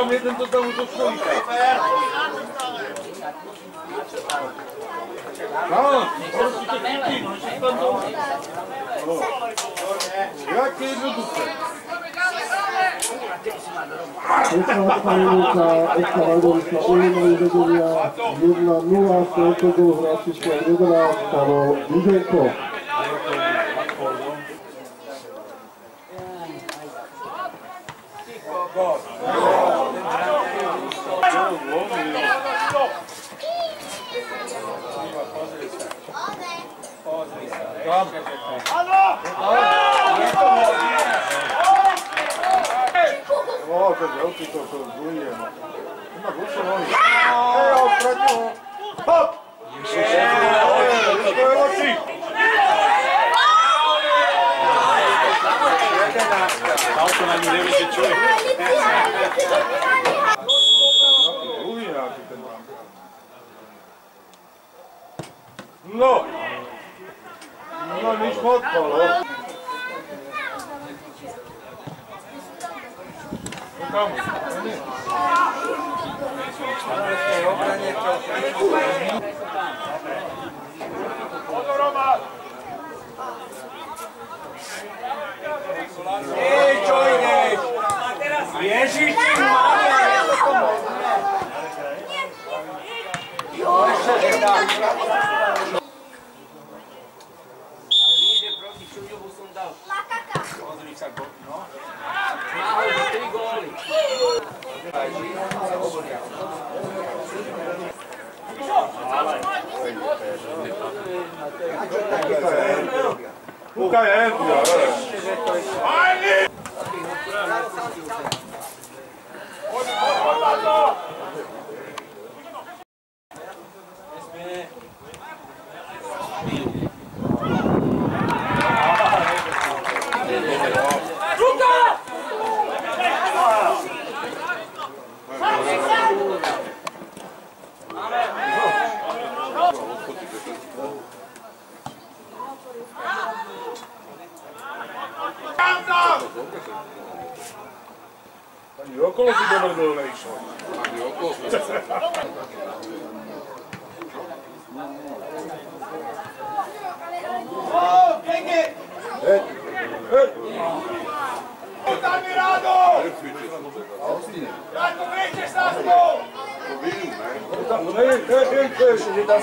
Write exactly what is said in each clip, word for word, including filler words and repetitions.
tam jeden to tam už od stolíka. No, prostě to chytí, no, že tam to... Jak je jednoduché. Odpadajúca Extravaganza Ulinový vedenia jedna nula, toľko gól hráčiska jedenásť, Pavel Vizenko. Ó, to je veľký to, to zúje, no. Má dlhšie nohy. Hej, ho, stratí ho. Hop! To je oči. Auto na ňu nevie, že čo je. Druhý nejaký ten brankár. No! No, nič moc malo. Tam, nie. Ej, čo ideš? Ježiš, ty máme! Ešte teda. Ale vyjde proti Čuďovu som dal. Pozri sa, no. Náhodou tri góly. Kuka je, Ajni! Ani okolo si domrdol nejšlo. Ani okolo. Oh, pekne! Hej, hej! Daj mi Rado! Rado, viete sa s tou! Hej, hej, hej, hej!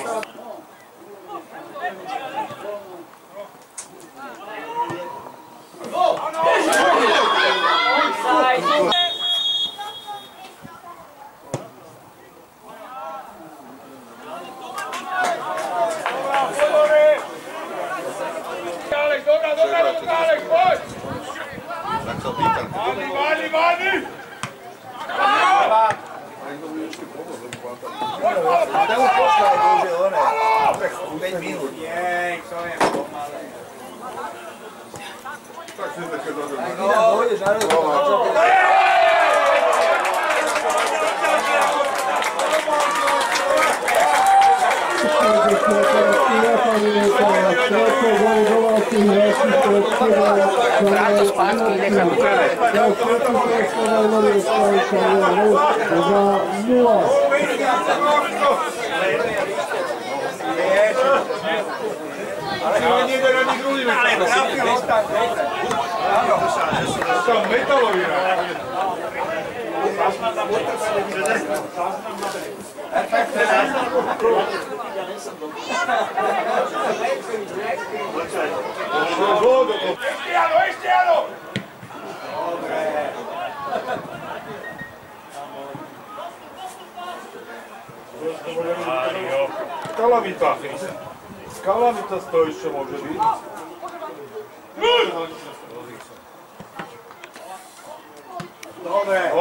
Ale nie do nich druhý ale trafil ostan. To je metalový. Ešte áno, ešte áno! Skalavita. Skalavita to ešte môže byť. Dobre.